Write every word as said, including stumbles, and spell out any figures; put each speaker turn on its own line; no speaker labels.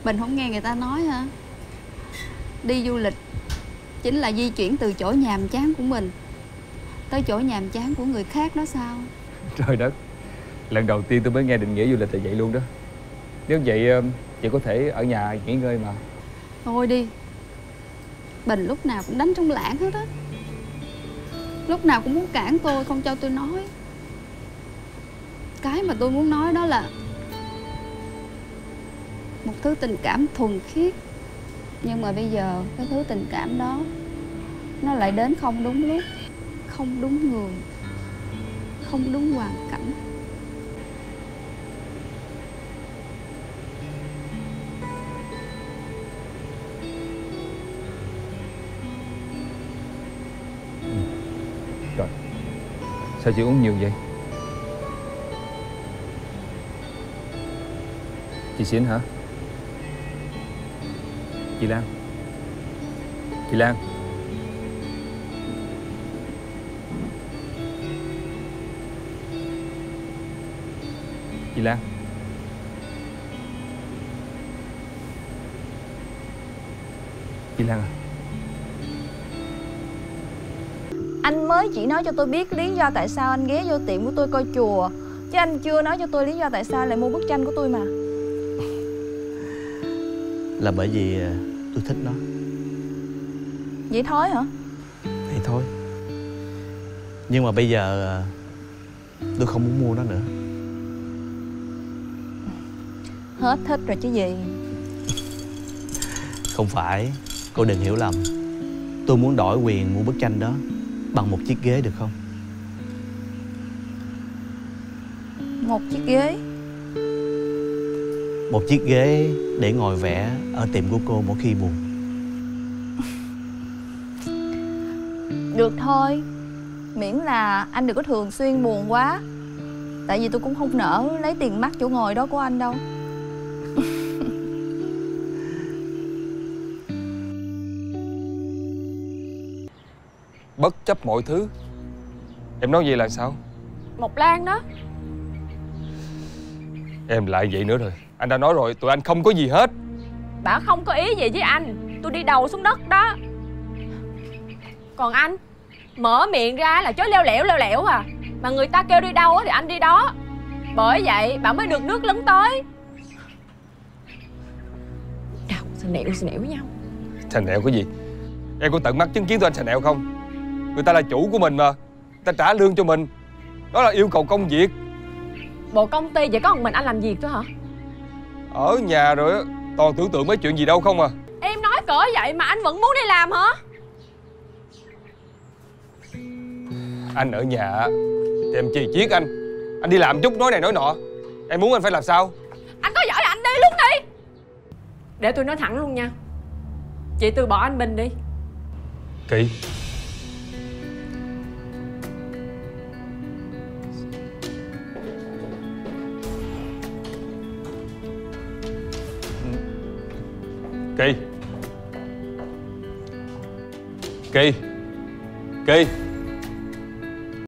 Bình không nghe người ta nói hả? Đi du lịch chính là di chuyển từ chỗ nhàm chán của mình tới chỗ nhàm chán của người khác đó sao?
Trời đất, lần đầu tiên tôi mới nghe định nghĩa du lịch là vậy luôn đó. Nếu vậy chị có thể ở nhà nghỉ ngơi mà.
Thôi đi. Bình lúc nào cũng đánh trong lãng hết á. Lúc nào cũng muốn cản tôi, không cho tôi nói. Cái mà tôi muốn nói đó là một thứ tình cảm thuần khiết. Nhưng mà bây giờ cái thứ tình cảm đó nó lại đến không đúng lúc, không đúng người, không đúng hoàn cảnh.
Trời, sao chị uống nhiều vậy? Chị Xin hả? Chị Lan. Chị Lan. Chị Lan. Chị Lan à?
Anh mới chỉ nói cho tôi biết lý do tại sao anh ghé vô tiệm của tôi coi chùa, chứ anh chưa nói cho tôi lý do tại sao lại mua bức tranh của tôi mà.
Là bởi vì tôi thích nó.
Vậy thôi hả?
Vậy thôi. Nhưng mà bây giờ tôi không muốn mua nó nữa.
Hết thích rồi chứ gì.
Không phải, cô đừng hiểu lầm. Tôi muốn đổi quyền mua bức tranh đó bằng một chiếc ghế được không?
Một chiếc ghế?
Một chiếc ghế để ngồi vẽ ở tiệm của cô mỗi khi buồn.
Được thôi. Miễn là anh đừng có thường xuyên buồn quá. Tại vì tôi cũng không nỡ lấy tiền mắc chỗ ngồi đó của anh đâu.
Bất chấp mọi thứ. Em nói vậy là sao?
Mộc Lan đó.
Em lại vậy nữa rồi. Anh đã nói rồi, tụi anh không có gì hết.
Bà không có ý gì với anh. Tôi đi đầu xuống đất đó. Còn anh, mở miệng ra là chối leo lẻo leo lẻo à. Mà người ta kêu đi đâu thì anh đi đó. Bởi vậy bà mới được nước lấn tới. Nào, xà nẹo xà nẹo với nhau.
Xà nẹo cái gì? Em có tận mắt chứng kiến tụi anh xà nẹo không? Người ta là chủ của mình mà. Người ta trả lương cho mình. Đó là yêu cầu công việc.
Bộ công ty vậy có một mình anh làm việc thôi hả?
Ở nhà rồi á, toàn tưởng tượng mấy chuyện gì đâu không à.
Em nói cỡ vậy mà anh vẫn muốn đi làm hả?
Anh ở nhà thì em chi chiết anh. Anh đi làm chút nói này nói nọ. Em muốn anh phải làm sao?
Anh có giỏi là anh đi luôn đi. Để tôi nói thẳng luôn nha. Chị từ bỏ anh Bình đi.
Kỳ. Kỳ. Kỳ. Kỳ.